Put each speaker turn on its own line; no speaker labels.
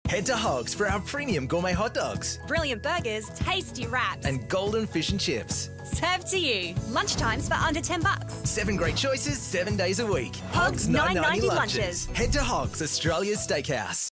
Head to Hogs for our premium gourmet hot dogs
Brilliant burgers, tasty wraps.
and golden fish and chips.
Served to you. Lunchtimes for under $10.
7 great choices, 7 days a week.
Hogs $9.90 lunches.
Head to Hogs, Australia's Steakhouse.